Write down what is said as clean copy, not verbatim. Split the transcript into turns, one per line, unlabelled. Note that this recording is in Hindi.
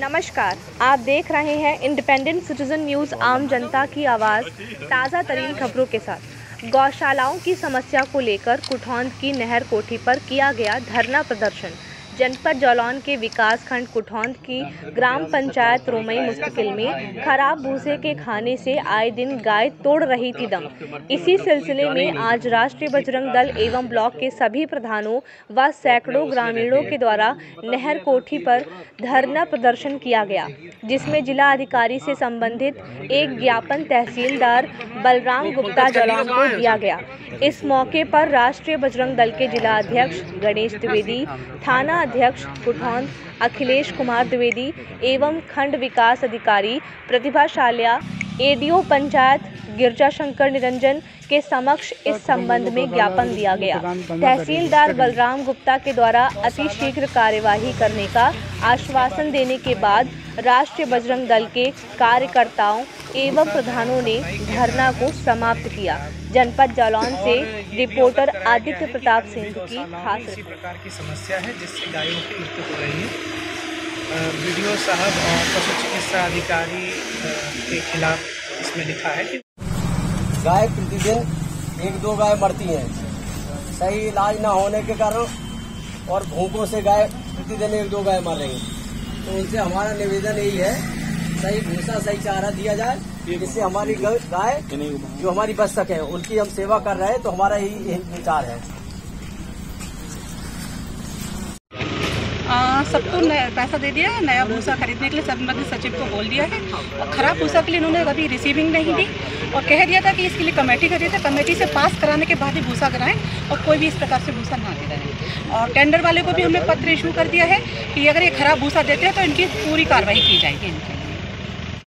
नमस्कार, आप देख रहे हैं इंडिपेंडेंट सिटीजन न्यूज़, आम जनता की आवाज़। ताज़ा तरीन खबरों के साथ गौशालाओं की समस्या को लेकर कुठौंद की नहर कोठी पर किया गया धरना प्रदर्शन। जनपद जालौन के विकास खंड कुठौंद की ग्राम पंचायत रोमई मुस्तकिल में खराब भूसे के खाने से आए दिन गाय तोड़ रही थी दम। इसी सिलसिले में आज राष्ट्रीय बजरंग दल एवं ब्लॉक के सभी प्रधानों व सैकड़ों ग्रामीणों के द्वारा नहर कोठी पर धरना प्रदर्शन किया गया, जिसमें जिला अधिकारी से संबंधित एक ज्ञापन तहसीलदार बलराम गुप्ता जालौन को दिया गया। इस मौके पर राष्ट्रीय बजरंग दल के जिला अध्यक्ष गणेश द्विवेदी, थाना अध्यक्ष कुठौंद अखिलेश कुमार द्विवेदी एवं खंड विकास अधिकारी प्रतिभा शाल्या, एडीओ पंचायत गिरजा शंकर निरंजन के समक्ष इस संबंध में ज्ञापन दिया गया। तहसीलदार बलराम गुप्ता के द्वारा अति शीघ्र कार्यवाही करने का आश्वासन देने के बाद राष्ट्रीय बजरंग दल के कार्यकर्ताओं एवं प्रधानों ने धरना को समाप्त किया। जनपद जालौन से रिपोर्टर आदित्य प्रताप सिंह की खास
इसी प्रकार की समस्या है जिससे गायों की मृत्यु हो रही है। बीडीओ साहब और पशु चिकित्सा अधिकारी के खिलाफ इसमें लिखा है कि
गाय प्रतिदिन 1-2 गाय मरती हैं, सही इलाज न होने के कारण, और भूखों से गाय प्रतिदिन 1-2 गाय मर रही हैं। तो उनसे हमारा निवेदन यही है, सही भूसा सही चारा दिया जाए, जिससे हमारी गाय जो हमारी बच सके, उनकी हम सेवा कर रहे हैं। तो हमारा यही विचार है।
सबको पैसा दे दिया है नया भूसा खरीदने के लिए, संबंधित सचिव को बोल दिया है। और खराब भूसा के लिए इन्होंने कभी रिसीविंग नहीं दी और कह दिया था कि इसके लिए कमेटी करी थी, कमेटी से पास कराने के बाद ही भूसा कराएं और कोई भी इस प्रकार से भूसा ना दे रहे। और टेंडर वाले को भी हमने पत्र इशू कर दिया है कि अगर ये खराब भूसा देते हैं तो इनकी पूरी कार्रवाई की जाएगी।